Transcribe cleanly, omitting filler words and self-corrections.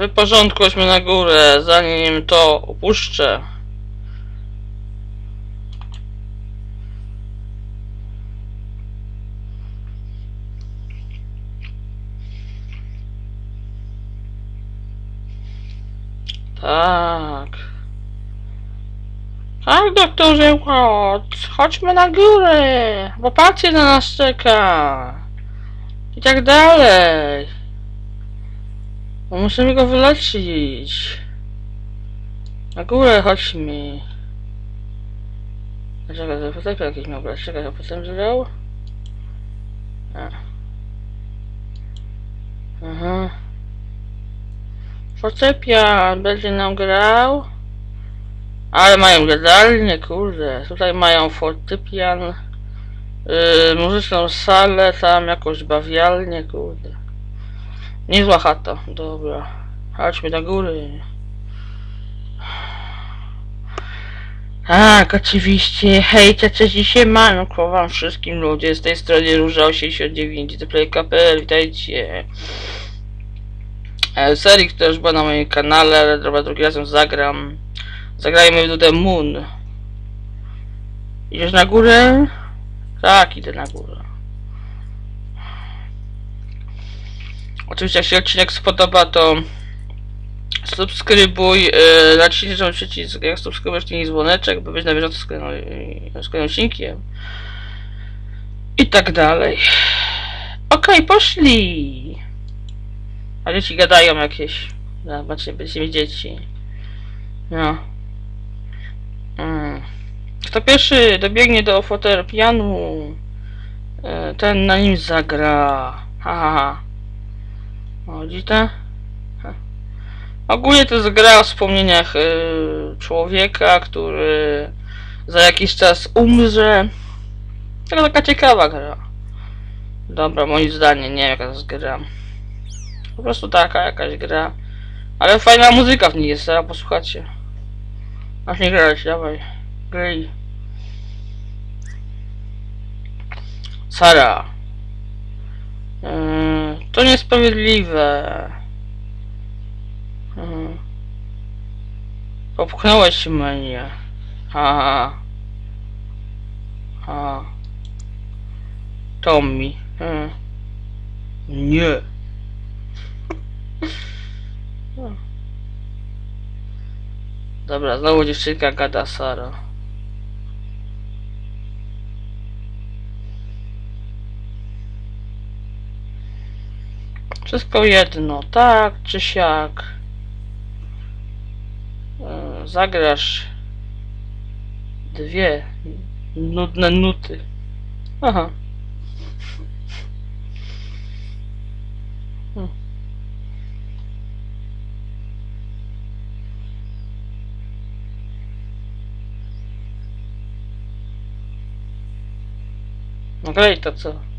Wyporządkuj na górę, zanim to opuszczę. Tak. Tak, doktorze Watts, chodźmy na górę, bo pacjent na nas czeka. I tak dalej. Bo musimy go wyleczyć. Na górę chodźmy. Czekaj, to fortepian jakiś miał brać. Czekaj, a potem grał? Aha. Fortepian będzie nam grał. Ale mają gadalnię, kurde. Tutaj mają fortepian. Muzyczną salę, tam jakąś bawialnię, kurde. Niezła chata, dobra. Chodźmy do góry. Tak, oczywiście. Hej, cześć, siemanko wam wszystkim ludzie. Z tej strony Róża 89, ThePlay.pl, witajcie. Serii, która już była na moim kanale, ale dobra, drugi razem zagram. Zagrajmy w The Moon. Idziesz na górę? Tak, idę na górę. Oczywiście jak się odcinek spodoba, to subskrybuj, naciśnij ten przycisk, jak subskrybujesz, kliknij dzwoneczek, by być na bieżąco z kolejnym odcinkiem. I tak dalej. Okej, poszli! A dzieci gadają jakieś. Zobaczcie, będziecie mieć dzieci. No. Kto pierwszy dobiegnie do fortepianu, ten na nim zagra. Haha. Widzicie? Ogólnie to jest gra o wspomnieniach człowieka, który za jakiś czas umrze. Taka ciekawa gra. Dobra, moim zdaniem, nie wiem jaka to jest gra. Po prostu taka jakaś gra. Ale fajna muzyka w niej jest, teraz posłuchacie. Aż nie grać, dawaj. Graj. Sara. To niesprawiedliwe. Popchnąłeś mnie. Ha. Ha. Tommy. Nie. Dobra, znowu dziewczynka gada Sara. Wszystko jedno, tak czy siak. Zagrasz dwie nudne nuty. Aha. No graj to co?